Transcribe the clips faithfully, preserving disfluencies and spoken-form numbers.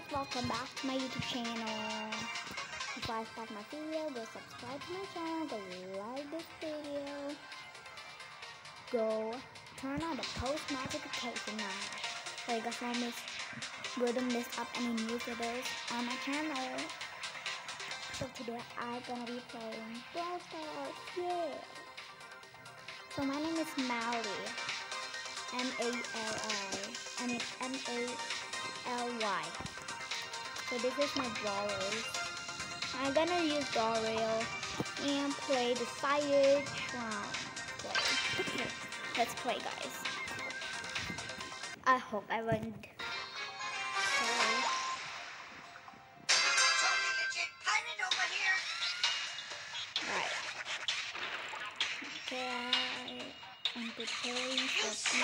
welcome back to my YouTube channel. Before I start my video, go subscribe to my channel, go like this video, go turn on the post notification now so you guys won't miss, wouldn't miss up any new videos on my channel. So today I'm gonna be playing Brawl Stars, yeah! So my name is Mally, M A L I, I mean M A L Y. So this is my brawlers. I'm gonna use Daryl and play the Science round. Okay, let's play, guys. I hope I win. Right. Okay, I'm preparing for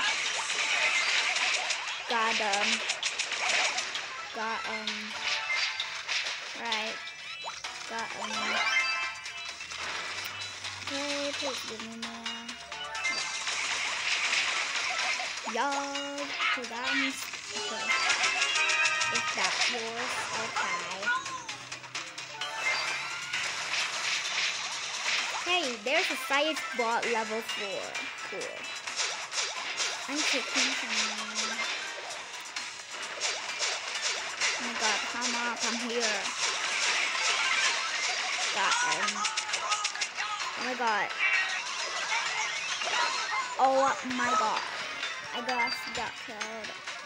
Got um. Got um. Right. Got um. Okay, please give me more. Y'all, so that means okay. Is that yours? Okay. Hey, there's a science bot level four. Cool. I'm taking some. Oh my god, come on, come here. Got him. Oh my god. Oh my god. I got got killed.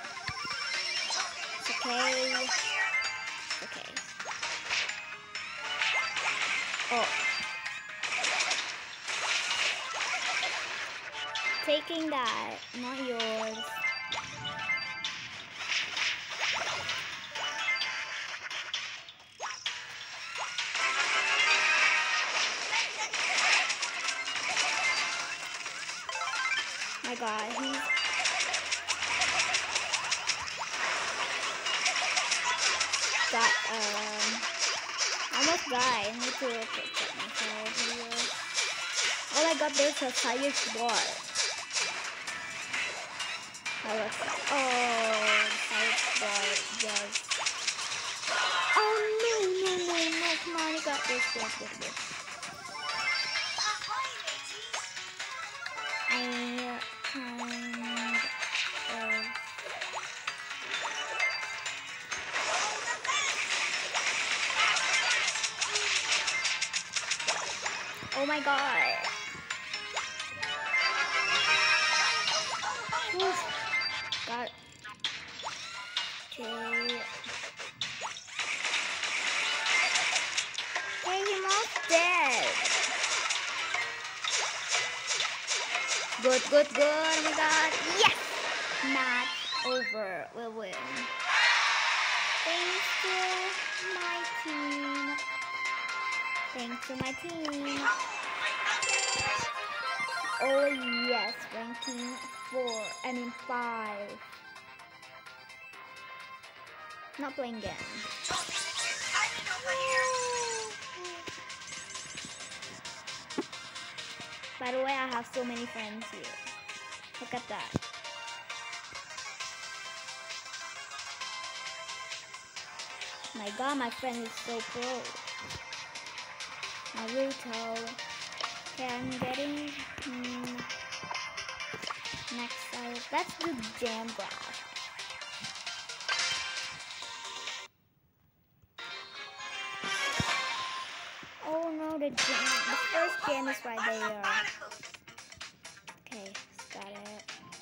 It's okay. It's okay. Oh. Taking that, not yours. My god, he's got um almost died. I need to protect myself here. Oh my god, there's a fire bot. Oh, the fire bot just oh no no no no come on, you got this, this, this, this. I kind of oh my god. Oof. Got okay. Hey, he's almost dead. Good, good, good. Oh my god. Yes! Match over. We'll win. Thanks to my team. Thanks to my team. Oh yes, ranking four. I mean five. Not playing again. By the way, I have so many friends here. Look at that. My god, my friend is so pro. Naruto. Okay, I'm getting hmm, next side. Let's do jam graph. Oh no, the jam. The first jam is right there. Okay, got it.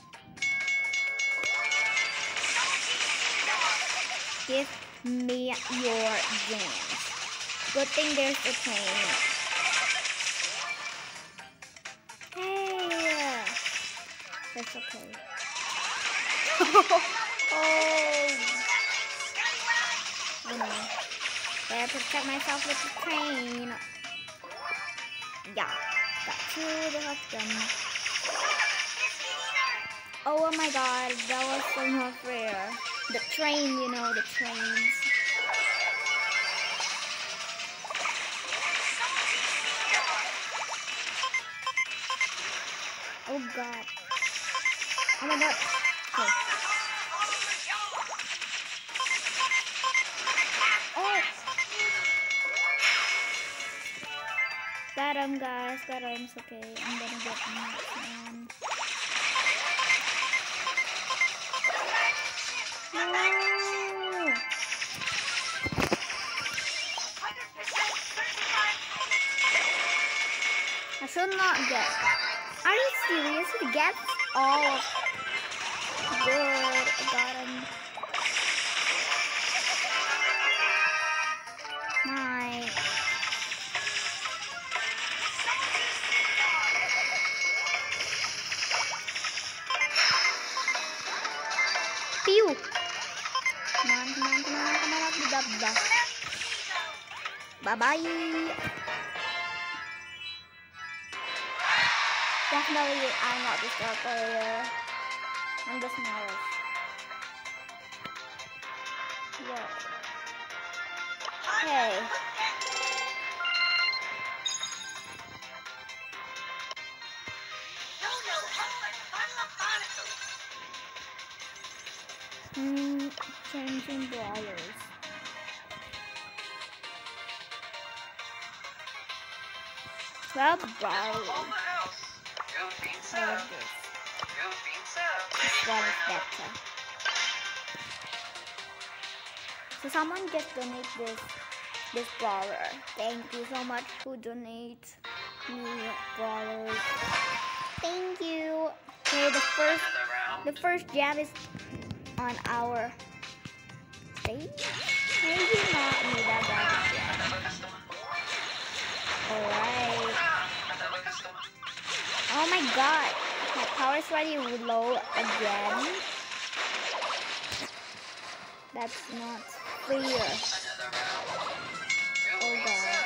Give me your jams. Good thing there's a train. Hey! That's okay. Oh! You know. Better protect myself with the train. Yeah. Got two of them. Oh my god, that was so not fair. The train, you know, the trains. Oh god. Oh my god. Okay. Got him, guys. Got him. It's okay. I'm gonna get the next one. No! I should not get. Are you serious? He gets all of. Good. I got him. My. Pew! Come on, come on, come on, come on, come on. Bye bye. Definitely, I'm not the star player. I'm the smallest. Whoa. Hey. Hmm, changing brawlers. Well, brawlers. I love this. This one is better. So someone just donate this this brawler. Thank you so much who donate me brawlers. Thank you. Okay, the first the first jam is on our stage. Maybe not me that guy. Alright. Oh my god. My power is already low again. That's not fair. Oh god.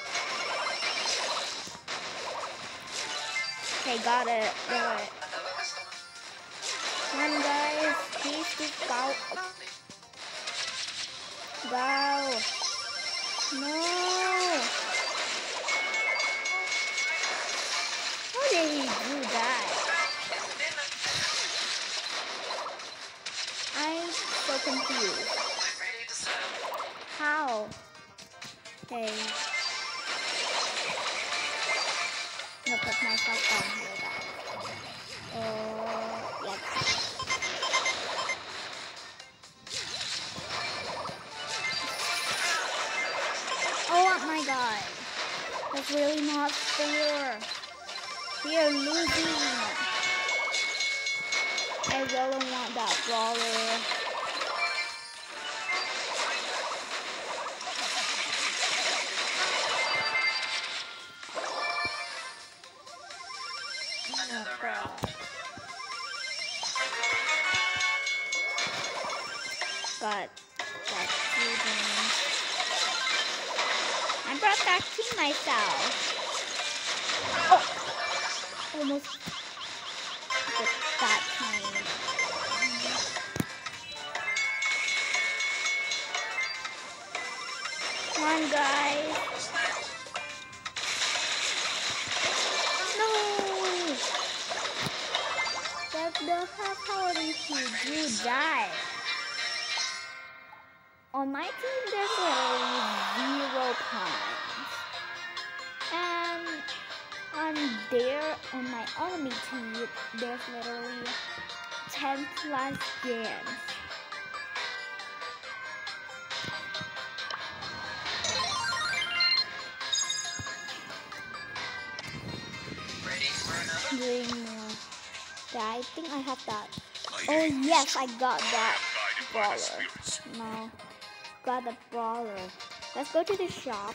Okay, got it. Got it. Come on, guys. Please just go. Go. No. How did he do that? I'm so confused. How? Hey. I'm gonna put myself down here, guys. Oh, yes. Oh my god. That's really not fair. We are losing. I really want that brawler. Got that shooting. I'm protecting myself. Oh, almost hit that time. Come on, guys. No. That's the how did you do that? On my team, there's literally zero points. And on there, on my enemy team, there's literally ten plus games. Doing more. Yeah, I think I have that. Oh yes, I got that brawler. No. Got the brawler. Let's go to the shop.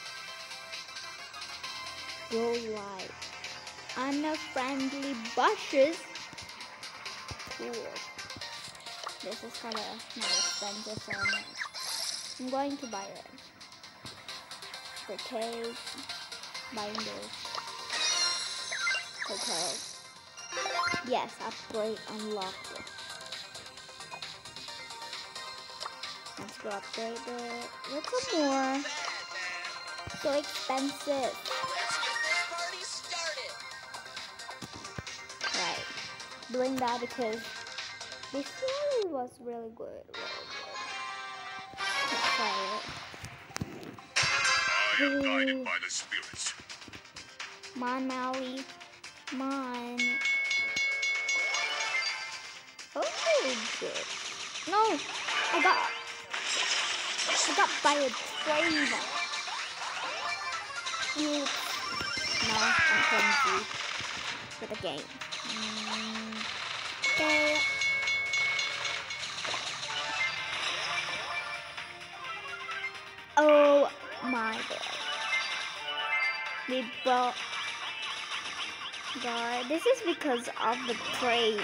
Go live. Unfriendly bushes. Cool. This is kind of more expensive for me. I'm going to buy it. The cake. Buying this. Because yes, upgrade unlocked. Let's go upgrade it. What's more? So expensive. Right. Doing that because before it was really good. Really good. Let's try it. I am guided by the spirits. Come on, Maui. Come on. Oh, good. No, I got, I got by a train. Oops. No, I'm clumsy for the game. Mm, okay. Oh my god. We brought. God, this is because of the train.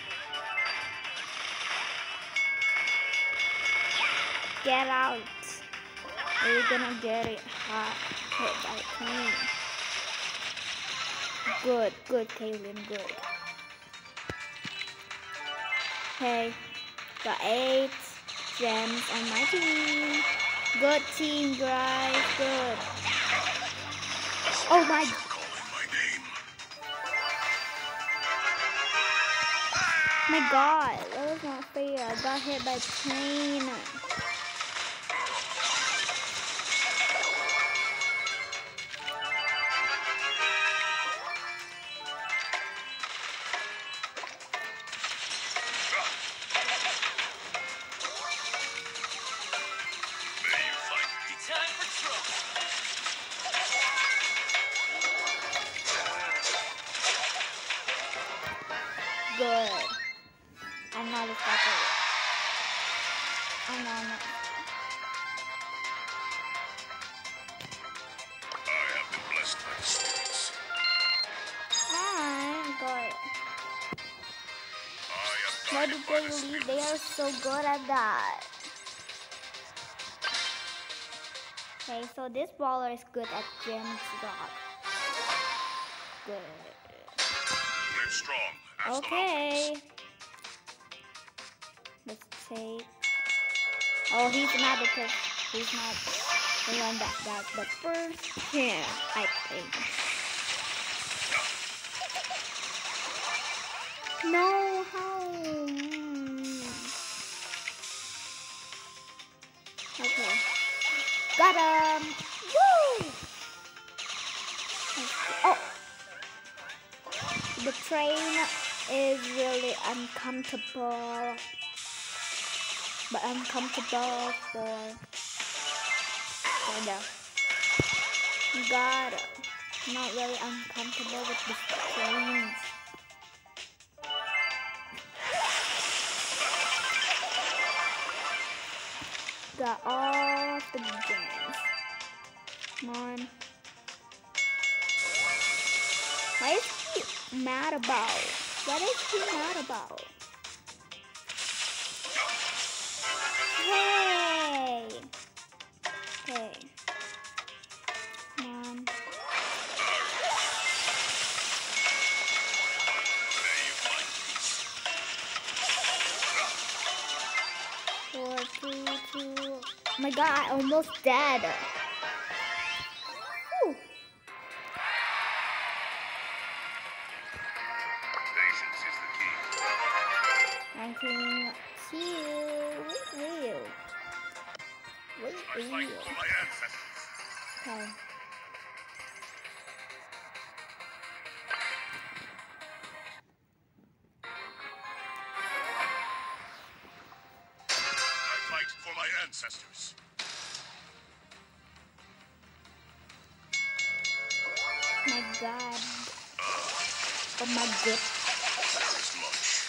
Get out. We're gonna get it hot hit by a train. Good, good, Kayleen, good. Okay, got eight gems on my team. Good team, guys, good. Oh my. My god, that was not fair. I got hit by a train. Good. I'm not a stopper. I know I'm not. I have been blessed by the spirits. I got it. I am Why guided did by they the leave? spirits. They are so good at that. Okay, so this brawler is good at gems drop. Good. Live strong. As Okay. Let's take. Oh, he's mad because he's not the one that got the first hit, I think. No, how? Okay. Got him! Woo! Oh! The train is really uncomfortable. But uncomfortable for... for the... Got it. Not really uncomfortable with the trains. Got all of the gems. Come on. Why is he mad about? What is he mad about? Hey! Hey. Come on. Four, three, two. Oh my god, I almost dead. Whew. Patience is the key. nineteen, two. Wait, wait. I Wait, fight wait. for my ancestors. Okay. I fight for my ancestors. My god. Oh my god. There is much.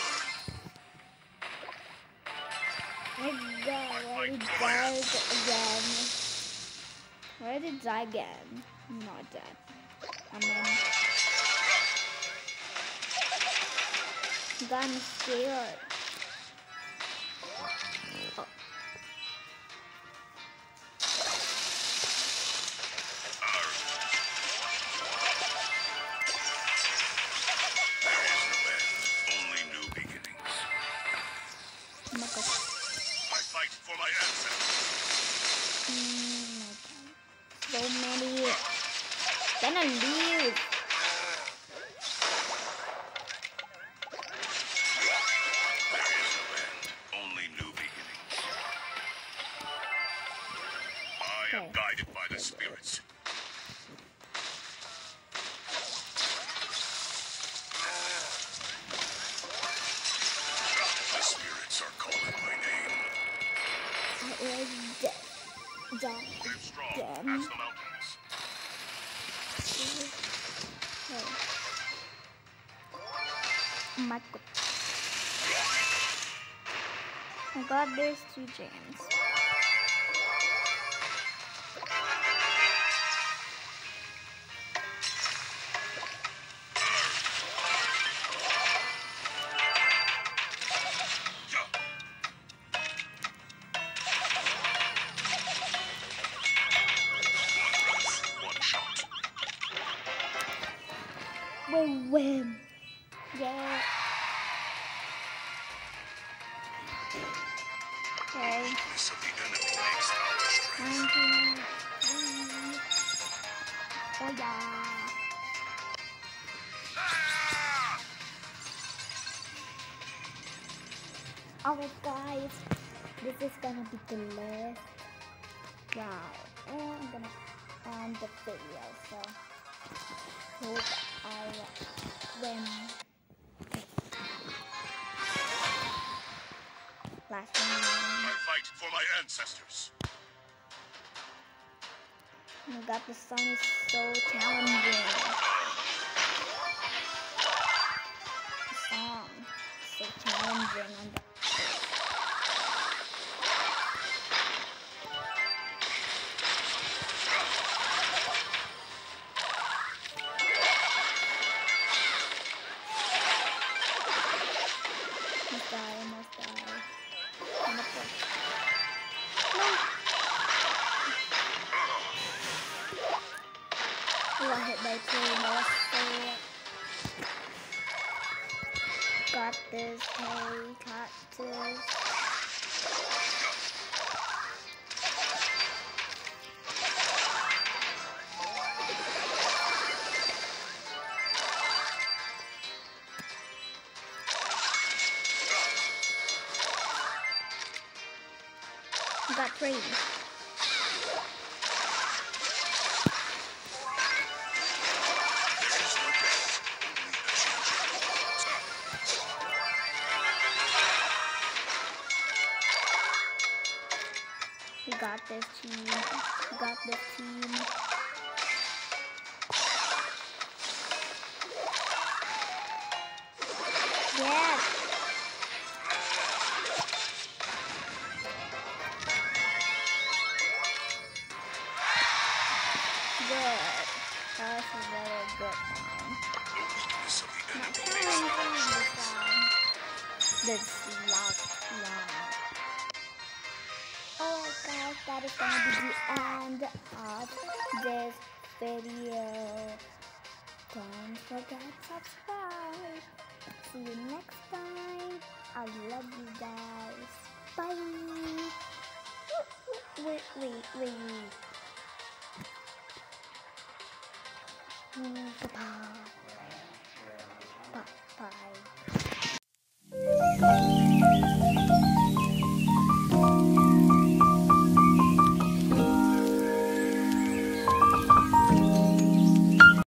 My god, why did I die again? Why did I die again? I'm not dead. I'm in. God, I'm scared. Oh. There is no end, only new beginnings. Oh my god. I fight for my ancestors. Mm, my god. So many. Gonna leave. There is no end, only new beginnings. I am Okay. guided by the spirits. die Live strong again. past the mountains. Okay. Oh my god. Oh my god, there's two gems. We win. Yeah. Okay. This of the enemy makes our strength. One, two, three. Oh yeah. Alright guys, this is gonna be the last round. And I'm gonna end the video, so hope I win. Last one. I fight for my ancestors. Oh my god, the song is so challenging. The song is so challenging on the Almost die, almost die. Almost die. No! Oh, I hit by two. No, so got this. Hey, got this. Got three. We got this team. We got this team. Yes. Good. That was a very good one. This of the Not enemy trying makes to our this strength. one. This last one. Alright guys, that is gonna be the end of this video. Don't forget to subscribe. See you next time. I love you guys. Bye. Wait, wait, wait. Mm, bye-bye.